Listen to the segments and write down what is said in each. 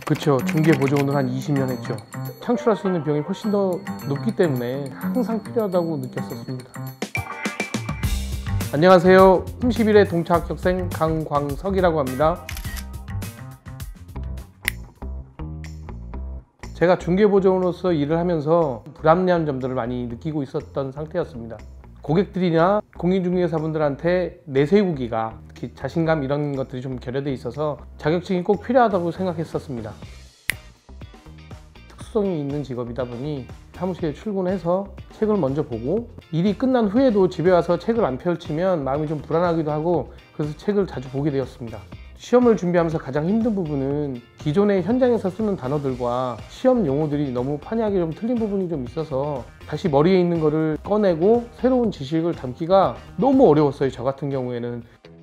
그쵸. 중개보조원을 한 20년 했죠. 창출할 수 있는 비용이 훨씬 더 높기 때문에 항상 필요하다고 느꼈었습니다. 안녕하세요. 31회 동차 합격생 강광석이라고 합니다. 제가 중개보조원으로서 일을 하면서 불합리한 점들을 많이 느끼고 있었던 상태였습니다. 고객들이나 공인중개사분들한테 내세우기가 특히 자신감 이런 것들이 좀 결여돼 있어서 자격증이 꼭 필요하다고 생각했었습니다. 특수성이 있는 직업이다 보니 사무실에 출근해서 책을 먼저 보고 일이 끝난 후에도 집에 와서 책을 안 펼치면 마음이 좀 불안하기도 하고 그래서 책을 자주 보게 되었습니다. 시험을 준비하면서 가장 힘든 부분은 기존의 현장에서 쓰는 단어들과 시험 용어들이 너무 판이하게 좀 틀린 부분이 좀 있어서 다시 머리에 있는 거를 꺼내고 새로운 지식을 담기가 너무 어려웠어요. 저 같은 경우에는.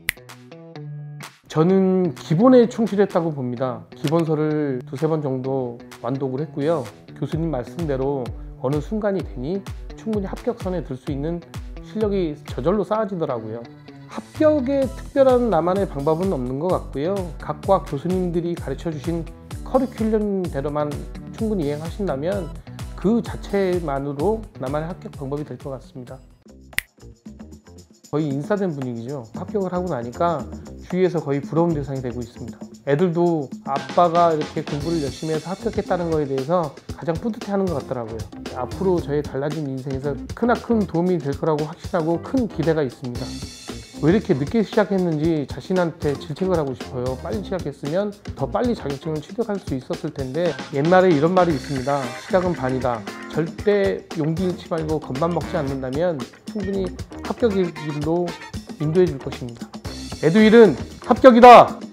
저는 기본에 충실했다고 봅니다. 기본서를 두세 번 정도 완독을 했고요. 교수님 말씀대로 어느 순간이 되니 충분히 합격선에 들 수 있는 실력이 저절로 쌓아지더라고요. 합격에 특별한 나만의 방법은 없는 것 같고요. 각과 교수님들이 가르쳐 주신 커리큘럼대로만 충분히 이행하신다면 그 자체만으로 나만의 합격 방법이 될 것 같습니다. 거의 인싸된 분위기죠. 합격을 하고 나니까 주위에서 거의 부러운 대상이 되고 있습니다. 애들도 아빠가 이렇게 공부를 열심히 해서 합격했다는 거에 대해서 가장 뿌듯해하는 것 같더라고요. 앞으로 저의 달라진 인생에서 크나큰 도움이 될 거라고 확신하고 큰 기대가 있습니다. 왜 이렇게 늦게 시작했는지 자신한테 질책을 하고 싶어요. 빨리 시작했으면 더 빨리 자격증을 취득할 수 있었을 텐데 옛말에 이런 말이 있습니다. 시작은 반이다. 절대 용기 잃지 말고 겁만 먹지 않는다면 충분히 합격의 길로 인도해 줄 것입니다. 에듀윌은 합격이다!